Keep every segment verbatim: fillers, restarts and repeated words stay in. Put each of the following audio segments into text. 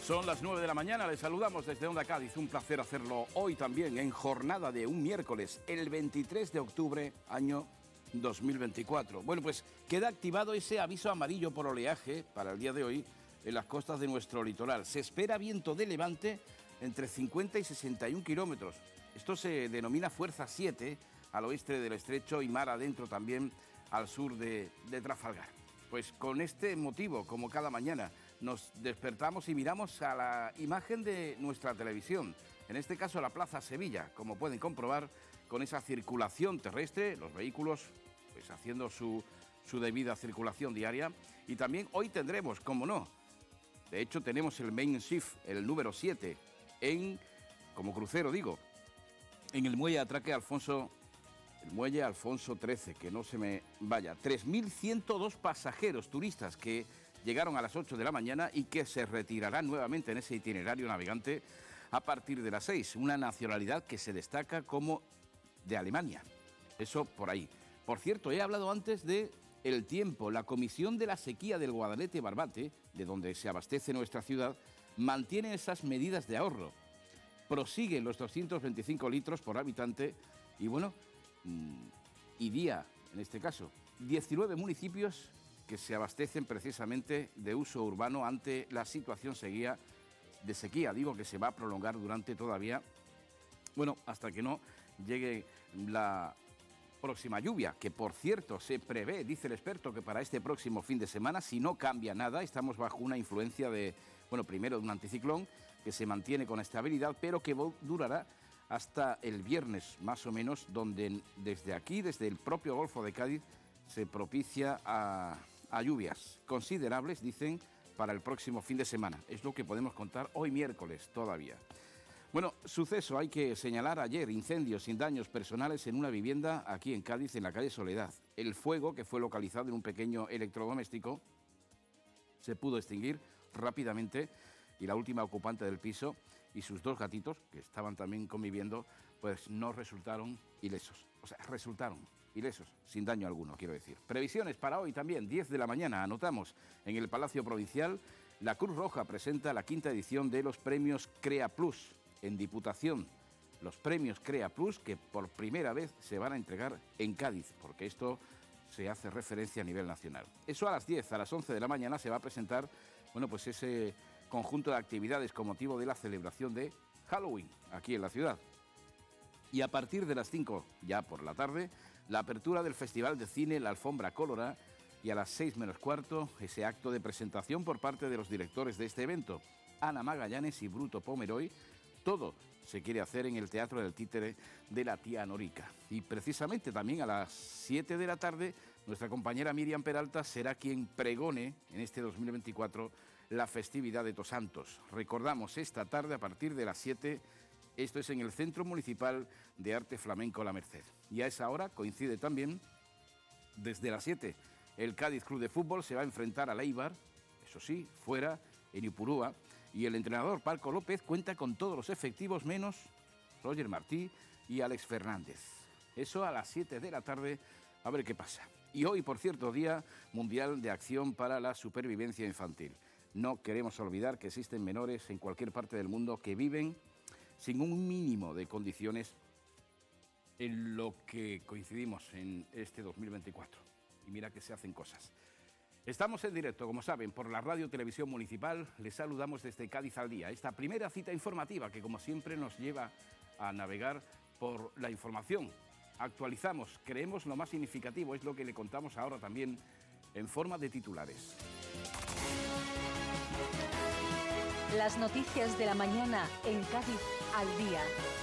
Son las nueve de la mañana, les saludamos desde Onda Cádiz. Un placer hacerlo hoy también en jornada de un miércoles, el veintitrés de octubre, año dos mil veinticuatro. Bueno, pues queda activado ese aviso amarillo por oleaje para el día de hoy en las costas de nuestro litoral. Se espera viento de levante entre cincuenta y sesenta y un kilómetros. Esto se denomina fuerza siete al oeste del estrecho y mar adentro también al sur de, de Trafalgar. Pues con este motivo, como cada mañana, nos despertamos y miramos a la imagen de nuestra televisión, en este caso la Plaza Sevilla, como pueden comprobar, con esa circulación terrestre, los vehículos pues haciendo su, su debida circulación diaria. Y también hoy tendremos, como no, de hecho tenemos el Main Shift, el número siete, en, como crucero digo, en el muelle de atraque Alfonso, el muelle Alfonso trece, que no se me vaya, tres mil ciento dos pasajeros turistas que llegaron a las ocho de la mañana y que se retirarán nuevamente en ese itinerario navegante a partir de las seis. Una nacionalidad que se destaca como de Alemania. Eso por ahí. Por cierto, he hablado antes de el tiempo. La Comisión de la Sequía del Guadalete-Barbate, de donde se abastece nuestra ciudad, mantiene esas medidas de ahorro. Prosigue los doscientos veinticinco litros por habitante y bueno, y día, en este caso, diecinueve municipios que se abastecen precisamente de uso urbano ante la situación sequía, de sequía, digo que se va a prolongar durante todavía, bueno, hasta que no llegue la próxima lluvia, que por cierto se prevé, dice el experto, que para este próximo fin de semana, si no cambia nada, estamos bajo una influencia de, bueno, primero de un anticiclón que se mantiene con estabilidad, pero que durará hasta el viernes más o menos, donde desde aquí, desde el propio Golfo de Cádiz, se propicia a, a lluvias considerables, dicen, para el próximo fin de semana. Es lo que podemos contar hoy miércoles todavía. Bueno, suceso, hay que señalar ayer, incendios sin daños personales en una vivienda aquí en Cádiz, en la calle Soledad. El fuego, que fue localizado en un pequeño electrodoméstico, se pudo extinguir rápidamente y la última ocupante del piso y sus dos gatitos, que estaban también conviviendo, pues no resultaron ilesos. O sea, resultaron ilesos, sin daño alguno, quiero decir. Previsiones para hoy también, diez de la mañana, anotamos, en el Palacio Provincial, la Cruz Roja presenta la quinta edición de los premios Crea Plus en Diputación. Los premios Crea Plus que por primera vez se van a entregar en Cádiz, porque esto se hace referencia a nivel nacional. Eso a las diez, a las once de la mañana se va a presentar, bueno, pues ese conjunto de actividades con motivo de la celebración de Halloween aquí en la ciudad. Y a partir de las cinco, ya por la tarde, la apertura del Festival de Cine La Alfombra Colorada y a las seis menos cuarto, ese acto de presentación por parte de los directores de este evento, Ana Magallanes y Bruto Pomeroy. Todo se quiere hacer en el Teatro del Títere de la Tía Norica. Y precisamente también a las siete de la tarde, nuestra compañera Miriam Peralta será quien pregone en este dos mil veinticuatro la festividad de Tosantos. Recordamos, esta tarde a partir de las siete, esto es en el Centro Municipal de Arte Flamenco La Merced. Y a esa hora coincide también, desde las siete, el Cádiz Club de Fútbol se va a enfrentar al Eibar, eso sí, fuera, en Ipurúa, y el entrenador Paco López cuenta con todos los efectivos menos Roger Martí y Alex Fernández. Eso a las siete de la tarde, a ver qué pasa. Y hoy, por cierto, Día Mundial de Acción para la Supervivencia Infantil. No queremos olvidar que existen menores en cualquier parte del mundo que viven sin un mínimo de condiciones en lo que coincidimos en este dos mil veinticuatro. Y mira que se hacen cosas. Estamos en directo, como saben, por la Radio Televisión Municipal. Les saludamos desde Cádiz al Día. Esta primera cita informativa que, como siempre, nos lleva a navegar por la información. Actualizamos, creemos lo más significativo, es lo que le contamos ahora también en forma de titulares. Las noticias de la mañana en Cádiz al Día.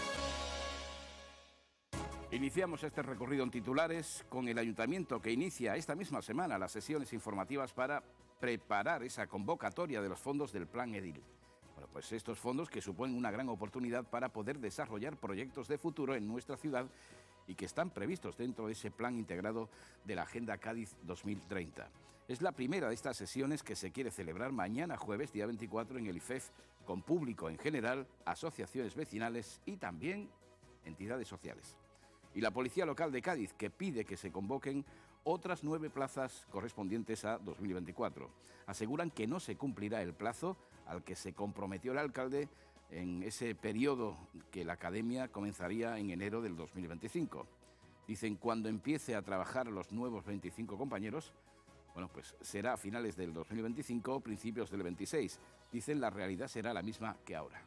Iniciamos este recorrido en titulares con el Ayuntamiento que inicia esta misma semana las sesiones informativas para preparar esa convocatoria de los fondos del Plan Edil. Bueno, pues estos fondos que suponen una gran oportunidad para poder desarrollar proyectos de futuro en nuestra ciudad y que están previstos dentro de ese plan integrado de la Agenda Cádiz dos mil treinta. Es la primera de estas sesiones que se quiere celebrar mañana jueves, día veinticuatro, en el I F E F, con público en general, asociaciones vecinales y también entidades sociales. Y la Policía Local de Cádiz, que pide que se convoquen otras nueve plazas correspondientes a dos mil veinticuatro. Aseguran que no se cumplirá el plazo al que se comprometió el alcalde en ese periodo que la academia comenzaría en enero del dos mil veinticinco. Dicen, cuando empiece a trabajar los nuevos veinticinco compañeros, bueno, pues será a finales del dos mil veinticinco o principios del veintiséis. Dicen, la realidad será la misma que ahora.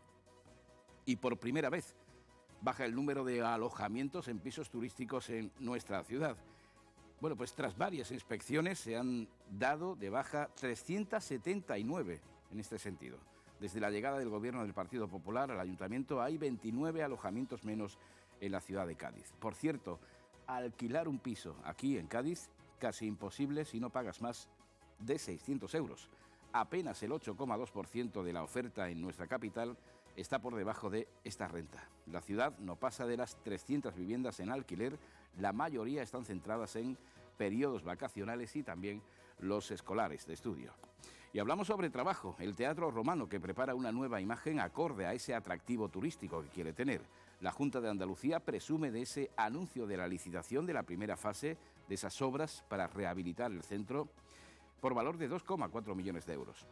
Y por primera vez baja el número de alojamientos en pisos turísticos en nuestra ciudad. Bueno, pues tras varias inspecciones se han dado de baja trescientos setenta y nueve en este sentido. Desde la llegada del gobierno del Partido Popular al Ayuntamiento hay veintinueve alojamientos menos en la ciudad de Cádiz. Por cierto, alquilar un piso aquí en Cádiz casi imposible si no pagas más de seiscientos euros. Apenas el ocho coma dos por ciento de la oferta en nuestra capital está por debajo de esta renta. La ciudad no pasa de las trescientas viviendas en alquiler, la mayoría están centradas en periodos vacacionales y también los escolares de estudio. Y hablamos sobre trabajo, el Teatro Romano, que prepara una nueva imagen acorde a ese atractivo turístico que quiere tener. La Junta de Andalucía presume de ese anuncio de la licitación de la primera fase de esas obras para rehabilitar el centro por valor de dos coma cuatro millones de euros.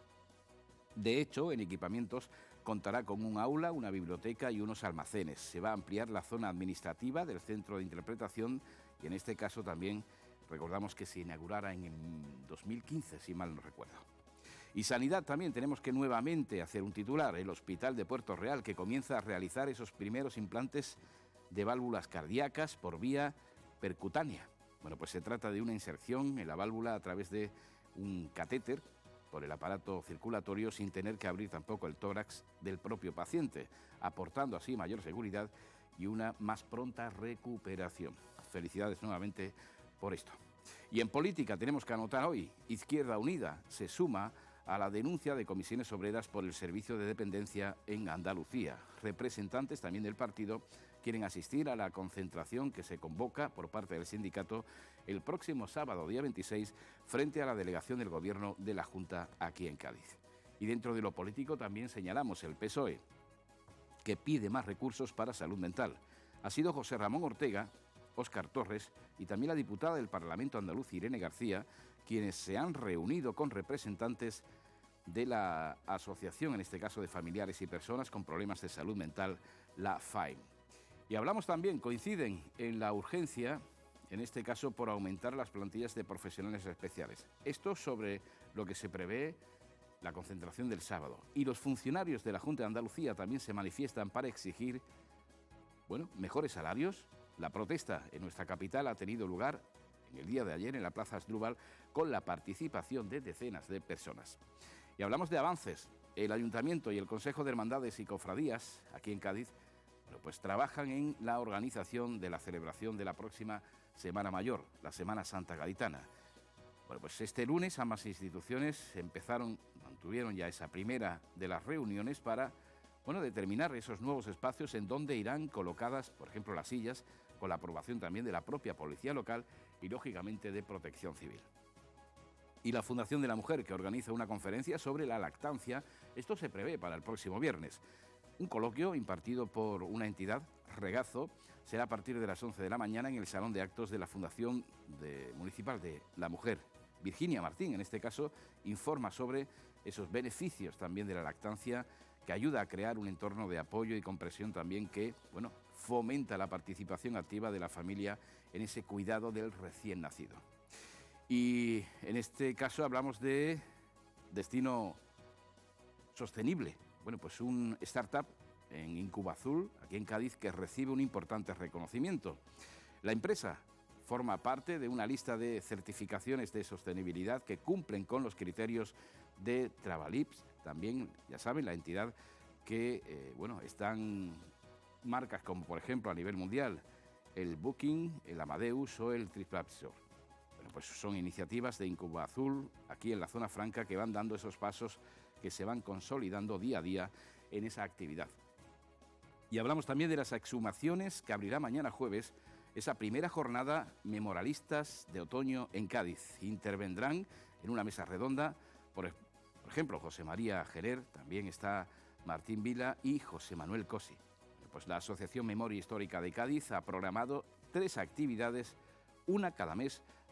De hecho, en equipamientos contará con un aula, una biblioteca y unos almacenes. Se va a ampliar la zona administrativa del centro de interpretación y en este caso también recordamos que se inaugurara en dos mil quince, si mal no recuerdo. Y sanidad también tenemos que nuevamente hacer un titular, el Hospital de Puerto Real, que comienza a realizar esos primeros implantes de válvulas cardíacas por vía percutánea. Bueno, pues se trata de una inserción en la válvula a través de un catéter por el aparato circulatorio sin tener que abrir tampoco el tórax del propio paciente, aportando así mayor seguridad y una más pronta recuperación. Felicidades nuevamente por esto. Y en política tenemos que anotar hoy, Izquierda Unida se suma a la denuncia de comisiones obreras por el servicio de dependencia en Andalucía. Representantes también del partido quieren asistir a la concentración que se convoca por parte del sindicato el próximo sábado, día veintiséis, frente a la delegación del Gobierno de la Junta aquí en Cádiz. Y dentro de lo político también señalamos el P S O E, que pide más recursos para salud mental. Ha sido José Ramón Ortega, Óscar Torres y también la diputada del Parlamento andaluz, Irene García, quienes se han reunido con representantes de la asociación, en este caso de familiares y personas con problemas de salud mental, la F A I M. Y hablamos también, coinciden en la urgencia, en este caso por aumentar las plantillas de profesionales especiales. Esto sobre lo que se prevé la concentración del sábado. Y los funcionarios de la Junta de Andalucía también se manifiestan para exigir, bueno, mejores salarios. La protesta en nuestra capital ha tenido lugar en el día de ayer en la Plaza Asdrúbal con la participación de decenas de personas. Y hablamos de avances. El Ayuntamiento y el Consejo de Hermandades y Cofradías, aquí en Cádiz, bueno, pues trabajan en la organización de la celebración de la próxima Semana Mayor, la Semana Santa Gaditana. Bueno, pues este lunes ambas instituciones empezaron, mantuvieron ya esa primera de las reuniones para, bueno, determinar esos nuevos espacios en donde irán colocadas, por ejemplo, las sillas, con la aprobación también de la propia Policía Local y, lógicamente, de Protección Civil. Y la Fundación de la Mujer, que organiza una conferencia sobre la lactancia, esto se prevé para el próximo viernes. Un coloquio impartido por una entidad, Regazo, será a partir de las once de la mañana en el Salón de Actos de la Fundación de, Municipal de la Mujer. Virginia Martín, en este caso, informa sobre esos beneficios también de la lactancia, que ayuda a crear un entorno de apoyo y comprensión también que, bueno, fomenta la participación activa de la familia en ese cuidado del recién nacido. Y en este caso hablamos de destino sostenible. Bueno, pues un startup en Incubazul, aquí en Cádiz, que recibe un importante reconocimiento. La empresa forma parte de una lista de certificaciones de sostenibilidad que cumplen con los criterios de Travalips. También, ya saben, la entidad que, eh, bueno, están marcas como, por ejemplo, a nivel mundial, el Booking, el Amadeus o el TripAdvisor. Bueno, pues son iniciativas de Incubazul aquí en la zona franca que van dando esos pasos que se van consolidando día a día en esa actividad. Y hablamos también de las exhumaciones que abrirá mañana jueves esa primera jornada Memorialistas de Otoño en Cádiz. Intervendrán en una mesa redonda, por, por ejemplo, José María Gerer, también está Martín Vila y José Manuel Cosi. Pues la Asociación Memoria Histórica de Cádiz ha programado tres actividades, una cada mes,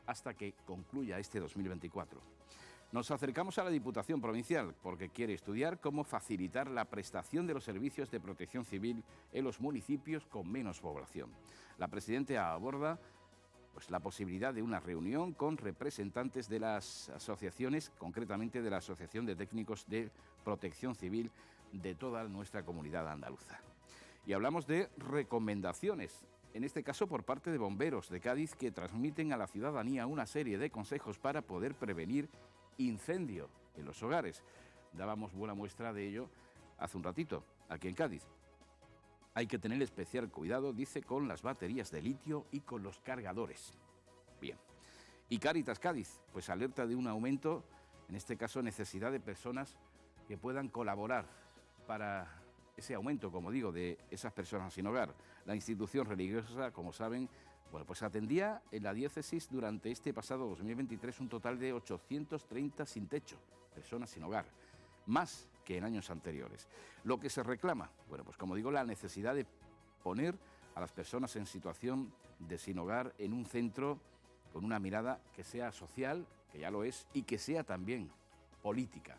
hasta que concluya este dos mil veinticuatro. Nos acercamos a la Diputación Provincial porque quiere estudiar cómo facilitar la prestación de los servicios de protección civil en los municipios con menos población. La presidenta aborda pues, la posibilidad de una reunión con representantes de las asociaciones, concretamente de la Asociación de Técnicos de Protección Civil de toda nuestra comunidad andaluza. Y hablamos de recomendaciones, en este caso por parte de bomberos de Cádiz, que transmiten a la ciudadanía una serie de consejos para poder prevenir incendio en los hogares. Dábamos buena muestra de ello hace un ratito, aquí en Cádiz. Hay que tener especial cuidado, dice, con las baterías de litio y con los cargadores. Bien. Y Cáritas Cádiz, pues alerta de un aumento, en este caso necesidad de personas que puedan colaborar para ese aumento, como digo, de esas personas sin hogar. La institución religiosa, como saben, bueno, pues atendía en la diócesis durante este pasado dos mil veintitrés un total de ochocientos treinta sin techo, personas sin hogar, más que en años anteriores. Lo que se reclama, bueno, pues como digo, la necesidad de poner a las personas en situación de sin hogar en un centro con una mirada que sea social, que ya lo es, y que sea también política.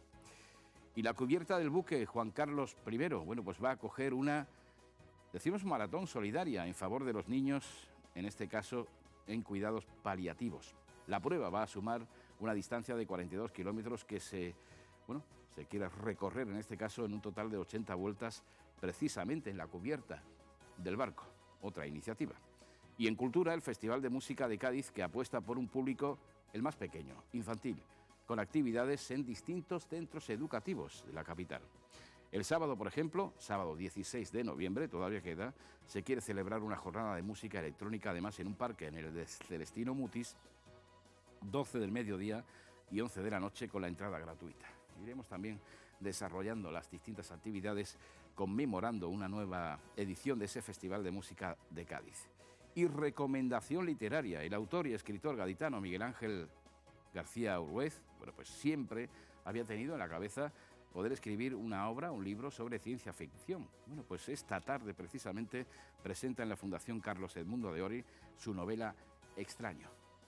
Y la cubierta del buque Juan Carlos primero, bueno, pues va a acoger una, decimos, maratón solidaria en favor de los niños, en este caso en cuidados paliativos. La prueba va a sumar una distancia de cuarenta y dos kilómetros que se, bueno, se quiere recorrer, en este caso, en un total de ochenta vueltas, precisamente en la cubierta del barco. Otra iniciativa. Y en cultura, el Festival de Música de Cádiz, que apuesta por un público, el más pequeño, infantil, con actividades en distintos centros educativos de la capital. El sábado, por ejemplo, sábado dieciséis de noviembre, todavía queda, se quiere celebrar una jornada de música electrónica, además en un parque, en el de Celestino Mutis, doce del mediodía y once de la noche, con la entrada gratuita. Iremos también desarrollando las distintas actividades, conmemorando una nueva edición de ese Festival de Música de Cádiz. Y recomendación literaria, el autor y escritor gaditano Miguel Ángel García Urwez, bueno, pues siempre había tenido en la cabeza poder escribir una obra, un libro sobre ciencia ficción. Bueno, pues esta tarde precisamente presenta en la Fundación Carlos Edmundo de Ori su novela Extraño.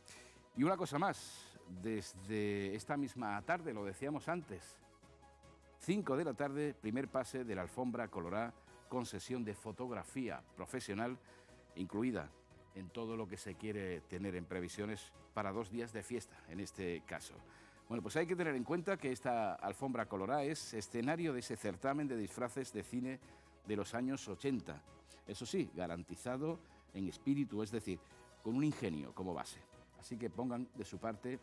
Y una cosa más, desde esta misma tarde, lo decíamos antes, cinco de la tarde, primer pase de la alfombra colorada con sesión de fotografía profesional incluida en todo lo que se quiere tener en previsiones para dos días de fiesta, en este caso. Bueno, pues hay que tener en cuenta que esta alfombra colorada es escenario de ese certamen de disfraces de cine de los años ochenta. Eso sí, garantizado en espíritu, es decir, con un ingenio como base. Así que pongan de su parte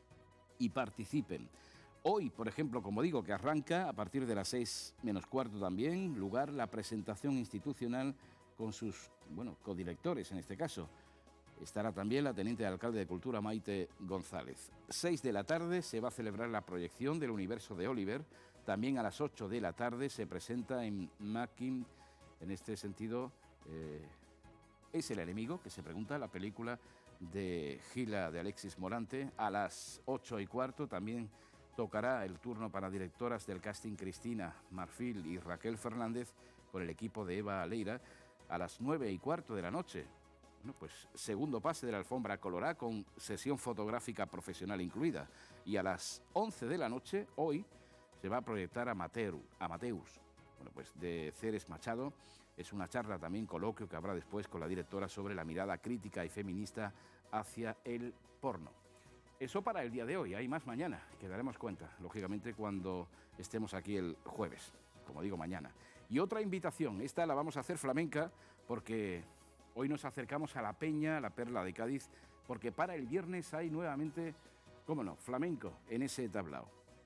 y participen. Hoy, por ejemplo, como digo, que arranca a partir de las seis menos cuarto también, lugar la presentación institucional con sus, bueno, codirectores en este caso. Estará también la teniente de alcalde de Cultura, Maite González. Seis de la tarde se va a celebrar la proyección del universo de Oliver. También a las ocho de la tarde se presenta en Mackin, en este sentido, eh, ¿es el enemigo?, que se pregunta, la película de Gila de Alexis Morante. A las ocho y cuarto también tocará el turno para directoras del casting Cristina Marfil y Raquel Fernández con el equipo de Eva Leira. A las nueve y cuarto de la noche, bueno, pues segundo pase de la alfombra colorada con sesión fotográfica profesional incluida. Y a las once de la noche, hoy, se va a proyectar Amateur, Amateus, bueno, pues de Ceres Machado. Es una charla, también coloquio, que habrá después con la directora sobre la mirada crítica y feminista hacia el porno. Eso para el día de hoy, hay más mañana, que daremos cuenta, lógicamente, cuando estemos aquí el jueves, como digo, mañana. Y otra invitación, esta la vamos a hacer flamenca, porque hoy nos acercamos a la Peña, la Perla de Cádiz, porque para el viernes hay nuevamente, cómo no, flamenco en ese tablao.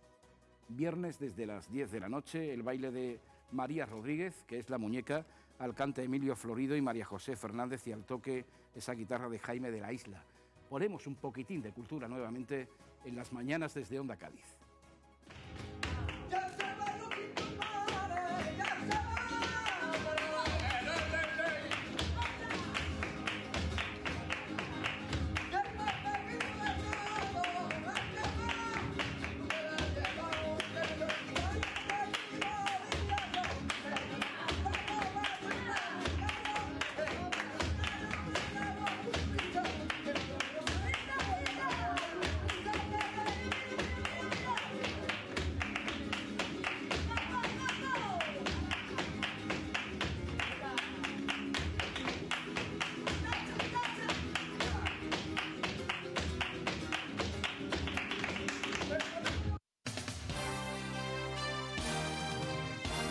Viernes desde las diez de la noche, el baile de María Rodríguez, que es la muñeca, al cante Emilio Florido y María José Fernández, y al toque esa guitarra de Jaime de la Isla. Ponemos un poquitín de cultura nuevamente en las mañanas desde Onda Cádiz. Thank you.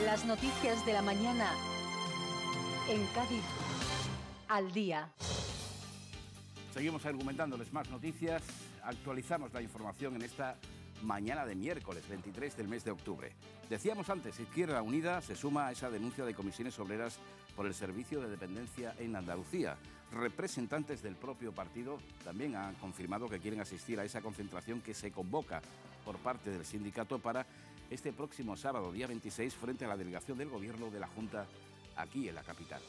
Las noticias de la mañana en Cádiz al día. Seguimos argumentándoles más noticias. Actualizamos la información en esta mañana de miércoles veintitrés del mes de octubre. Decíamos antes, Izquierda Unida se suma a esa denuncia de comisiones obreras por el servicio de dependencia en Andalucía. Representantes del propio partido también han confirmado que quieren asistir a esa concentración que se convoca por parte del sindicato para este próximo sábado, día veintiséis, frente a la delegación del Gobierno de la Junta aquí en la capital.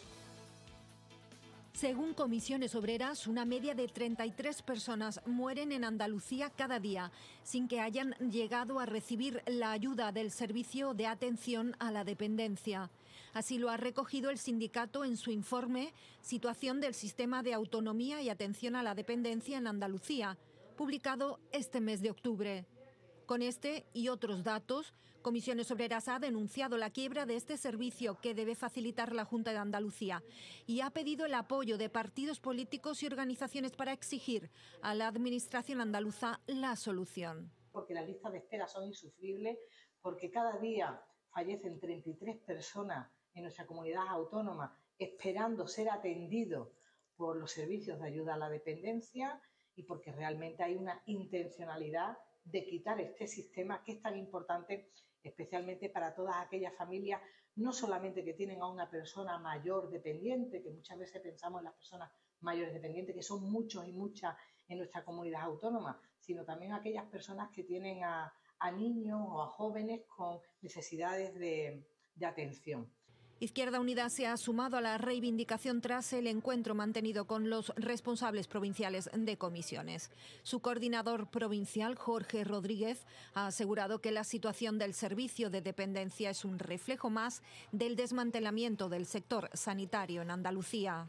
Según Comisiones Obreras, una media de treinta y tres personas mueren en Andalucía cada día sin que hayan llegado a recibir la ayuda del Servicio de Atención a la Dependencia. Así lo ha recogido el sindicato en su informe Situación del Sistema de Autonomía y Atención a la Dependencia en Andalucía, publicado este mes de octubre. Con este y otros datos, Comisiones Obreras ha denunciado la quiebra de este servicio que debe facilitar la Junta de Andalucía y ha pedido el apoyo de partidos políticos y organizaciones para exigir a la Administración andaluza la solución. Porque las listas de espera son insufribles, porque cada día fallecen treinta y tres personas en nuestra comunidad autónoma esperando ser atendidos por los servicios de ayuda a la dependencia y porque realmente hay una intencionalidad de quitar este sistema que es tan importante, especialmente para todas aquellas familias, no solamente que tienen a una persona mayor dependiente, que muchas veces pensamos en las personas mayores dependientes, que son muchos y muchas en nuestra comunidad autónoma, sino también aquellas personas que tienen a, a niños o a jóvenes con necesidades de, de atención. Izquierda Unida se ha sumado a la reivindicación tras el encuentro mantenido con los responsables provinciales de comisiones. Su coordinador provincial, Jorge Rodríguez, ha asegurado que la situación del servicio de dependencia es un reflejo más del desmantelamiento del sector sanitario en Andalucía.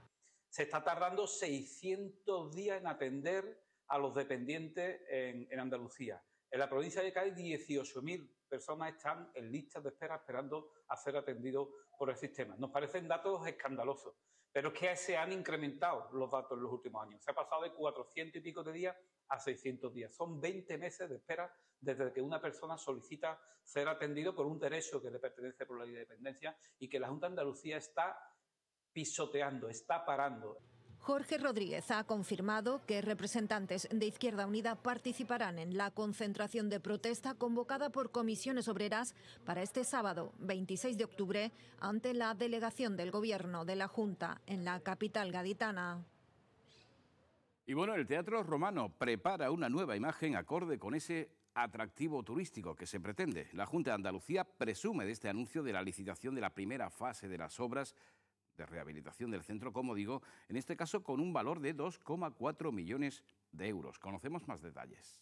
Se está tardando seiscientos días en atender a los dependientes en, en Andalucía. En la provincia de Cádiz, dieciocho mil personas están en listas de espera esperando a ser atendidos por el sistema. Nos parecen datos escandalosos, pero es que se han incrementado los datos en los últimos años. Se ha pasado de cuatrocientos y pico de días a seiscientos días. Son veinte meses de espera desde que una persona solicita ser atendido por un derecho que le pertenece por la ley de dependencia y que la Junta de Andalucía está pisoteando, está parando. Jorge Rodríguez ha confirmado que representantes de Izquierda Unida participarán en la concentración de protesta convocada por Comisiones Obreras para este sábado, veintiséis de octubre, ante la delegación del Gobierno de la Junta en la capital gaditana. Y bueno, el Teatro Romano prepara una nueva imagen acorde con ese atractivo turístico que se pretende. La Junta de Andalucía presume de este anuncio de la licitación de la primera fase de las obras de rehabilitación del centro, como digo, en este caso con un valor de dos coma cuatro millones de euros. Conocemos más detalles.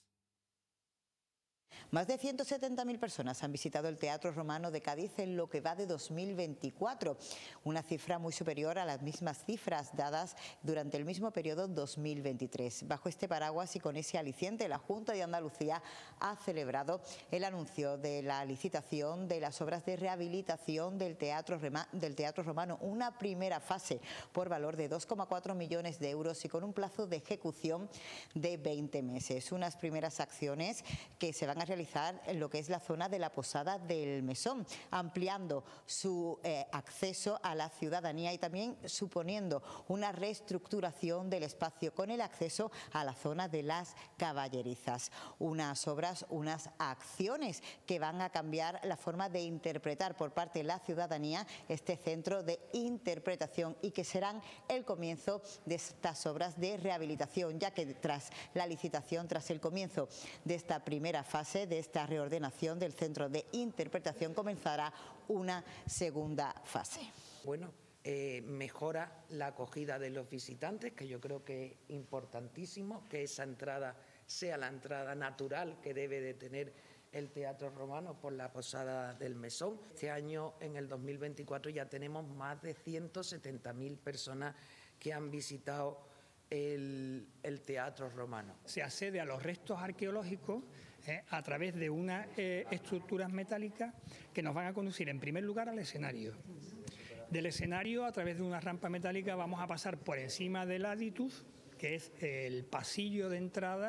Más de ciento setenta mil personas han visitado el Teatro Romano de Cádiz en lo que va de dos mil veinticuatro, una cifra muy superior a las mismas cifras dadas durante el mismo periodo dos mil veintitrés. Bajo este paraguas y con ese aliciente, la Junta de Andalucía ha celebrado el anuncio de la licitación de las obras de rehabilitación del Teatro, del Teatro Romano, una primera fase por valor de dos coma cuatro millones de euros y con un plazo de ejecución de veinte meses. Unas primeras acciones que se van a realizar en lo que es la zona de la Posada del Mesón, ampliando su eh, acceso a la ciudadanía y también suponiendo una reestructuración del espacio con el acceso a la zona de las caballerizas. Unas obras, unas acciones que van a cambiar la forma de interpretar por parte de la ciudadanía este centro de interpretación y que serán el comienzo de estas obras de rehabilitación, ya que tras la licitación, tras el comienzo de esta primera fase de esta reordenación del centro de interpretación, comenzará una segunda fase. Bueno, eh, mejora la acogida de los visitantes, que yo creo que es importantísimo, que esa entrada sea la entrada natural que debe de tener el Teatro Romano por la Posada del Mesón. Este año, en el dos mil veinticuatro, ya tenemos más de ciento setenta mil personas que han visitado el, el Teatro Romano. Se accede a los restos arqueológicos eh, a través de unas eh, estructuras metálicas que nos van a conducir en primer lugar al escenario. Del escenario, a través de una rampa metálica, vamos a pasar por encima del aditus, que es el pasillo de entrada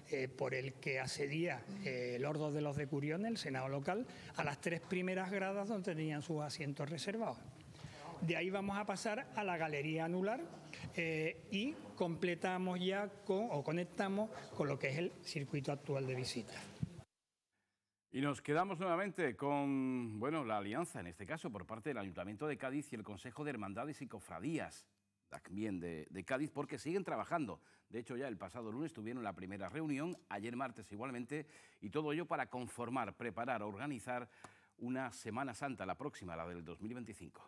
eh, por el que asedía eh, el Ordo de los Decuriones, el Senado local, a las tres primeras gradas donde tenían sus asientos reservados. De ahí vamos a pasar a la galería anular eh, y completamos ya con, o conectamos con lo que es el circuito actual de visitas. Y nos quedamos nuevamente con, bueno, la alianza, en este caso, por parte del Ayuntamiento de Cádiz y el Consejo de Hermandades y Cofradías, también de, de Cádiz, porque siguen trabajando. De hecho, ya el pasado lunes tuvieron la primera reunión, ayer martes igualmente, y todo ello para conformar, preparar, organizar una Semana Santa, la próxima, la del dos mil veinticinco.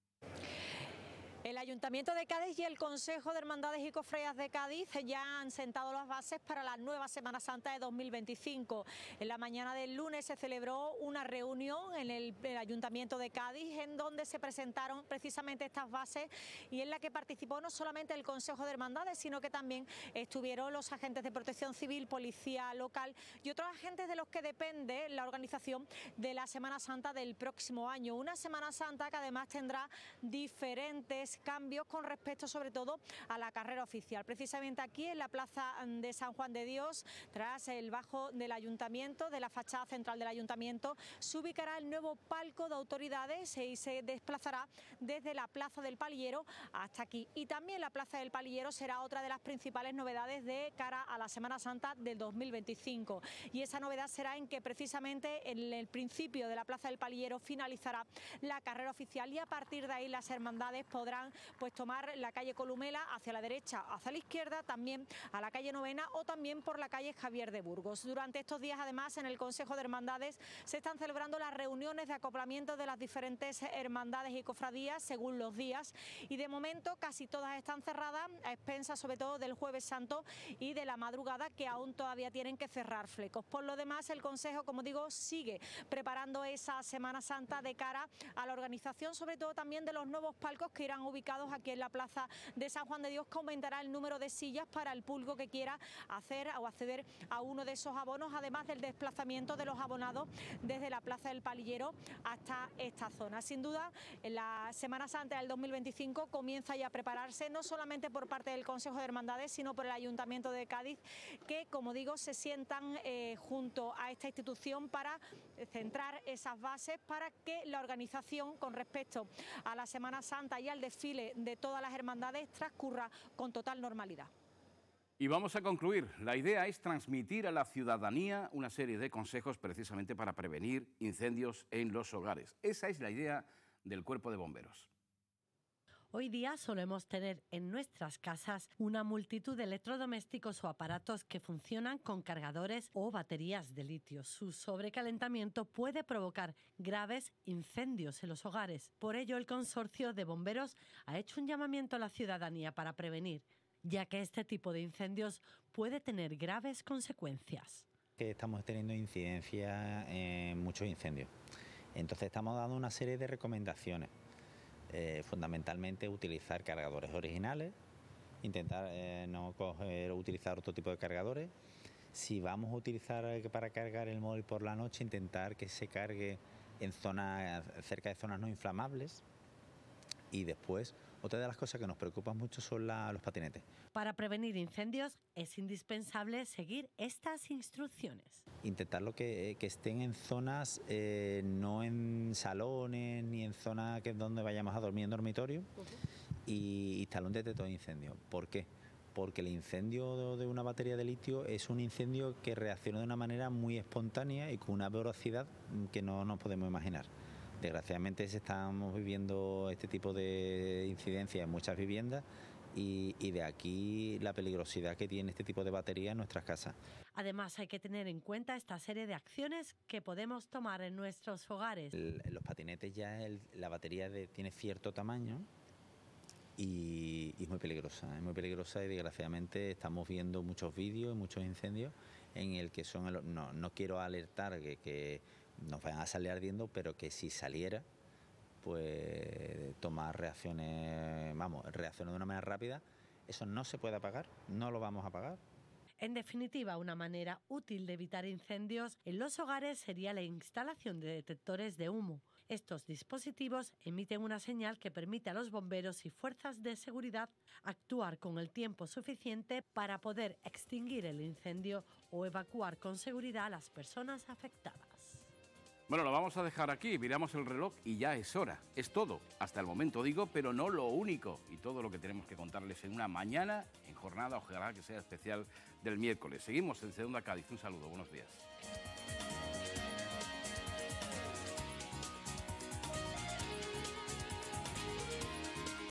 El Ayuntamiento de Cádiz y el Consejo de Hermandades y Cofradías de Cádiz ya han sentado las bases para la nueva Semana Santa de dos mil veinticinco. En la mañana del lunes se celebró una reunión en el, el Ayuntamiento de Cádiz en donde se presentaron precisamente estas bases y en la que participó no solamente el Consejo de Hermandades, sino que también estuvieron los agentes de protección civil, policía local y otros agentes de los que depende la organización de la Semana Santa del próximo año. Una Semana Santa que además tendrá diferentes cambios con respecto sobre todo a la carrera oficial. Precisamente aquí en la plaza de San Juan de Dios, tras el bajo del ayuntamiento, de la fachada central del ayuntamiento, se ubicará el nuevo palco de autoridades y se desplazará desde la plaza del Palillero hasta aquí. Y también la plaza del Palillero será otra de las principales novedades de cara a la Semana Santa del dos mil veinticinco. Y esa novedad será en que precisamente en el principio de la plaza del Palillero finalizará la carrera oficial y a partir de ahí las hermandades podrán pues tomar la calle Columela hacia la derecha, hacia la izquierda, también a la calle Novena o también por la calle Javier de Burgos. Durante estos días además en el Consejo de Hermandades se están celebrando las reuniones de acoplamiento de las diferentes hermandades y cofradías según los días y de momento casi todas están cerradas a expensas sobre todo del Jueves Santo y de la madrugada que aún todavía tienen que cerrar flecos. Por lo demás el Consejo, como digo, sigue preparando esa Semana Santa de cara a la organización sobre todo también de los nuevos palcos que irán ubicados aquí en la plaza de San Juan de Dios, que aumentará el número de sillas para el público que quiera hacer o acceder a uno de esos abonos, además del desplazamiento de los abonados desde la plaza del Palillero hasta esta zona. Sin duda, la Semana Santa del dos mil veinticinco comienza ya a prepararse, no solamente por parte del Consejo de Hermandades, sino por el Ayuntamiento de Cádiz, que, como digo, se sientan eh, junto a esta institución para centrar esas bases para que la organización con respecto a la Semana Santa y al desfile de todas las hermandades transcurra con total normalidad. Y vamos a concluir. La idea es transmitir a la ciudadanía una serie de consejos precisamente para prevenir incendios en los hogares. Esa es la idea del Cuerpo de Bomberos. Hoy día solemos tener en nuestras casas una multitud de electrodomésticos o aparatos que funcionan con cargadores o baterías de litio. Su sobrecalentamiento puede provocar graves incendios en los hogares. Por ello, el Consorcio de Bomberos ha hecho un llamamiento a la ciudadanía para prevenir, ya que este tipo de incendios puede tener graves consecuencias. Que estamos teniendo incidencia en muchos incendios. Entonces estamos dando una serie de recomendaciones. Eh, fundamentalmente utilizar cargadores originales, intentar eh, no coger, utilizar otro tipo de cargadores. Si vamos a utilizar para cargar el móvil por la noche, intentar que se cargue en zonas, cerca de zonas no inflamables. Y después, otra de las cosas que nos preocupan mucho son la, los patinetes. Para prevenir incendios es indispensable seguir estas instrucciones. Intentarlo que, que estén en zonas, eh, no en salones ni en zonas que es donde vayamos a dormir en dormitorio. Uh-huh. Y instalar un detector de incendio. ¿Por qué? Porque el incendio de una batería de litio es un incendio que reacciona de una manera muy espontánea y con una velocidad que no nos podemos imaginar. Desgraciadamente estamos viviendo este tipo de incidencias en muchas viviendas y, y de aquí la peligrosidad que tiene este tipo de batería en nuestras casas. Además hay que tener en cuenta esta serie de acciones que podemos tomar en nuestros hogares. El, en los patinetes ya el, la batería de, tiene cierto tamaño y, y es muy peligrosa, es muy peligrosa y desgraciadamente estamos viendo muchos vídeos y muchos incendios en el que son, el, no, no quiero alertar que, que nos vayan a salir ardiendo, pero que si saliera, pues tomar reacciones, vamos, reaccionar de una manera rápida. Eso no se puede apagar, no lo vamos a apagar. En definitiva, una manera útil de evitar incendios en los hogares sería la instalación de detectores de humo. Estos dispositivos emiten una señal que permite a los bomberos y fuerzas de seguridad actuar con el tiempo suficiente para poder extinguir el incendio o evacuar con seguridad a las personas afectadas. Bueno, lo vamos a dejar aquí, miramos el reloj y ya es hora. Es todo, hasta el momento digo, pero no lo único. Y todo lo que tenemos que contarles en una mañana, en jornada, ojalá que sea especial, del miércoles. Seguimos en Segunda Cádiz. Un saludo, buenos días.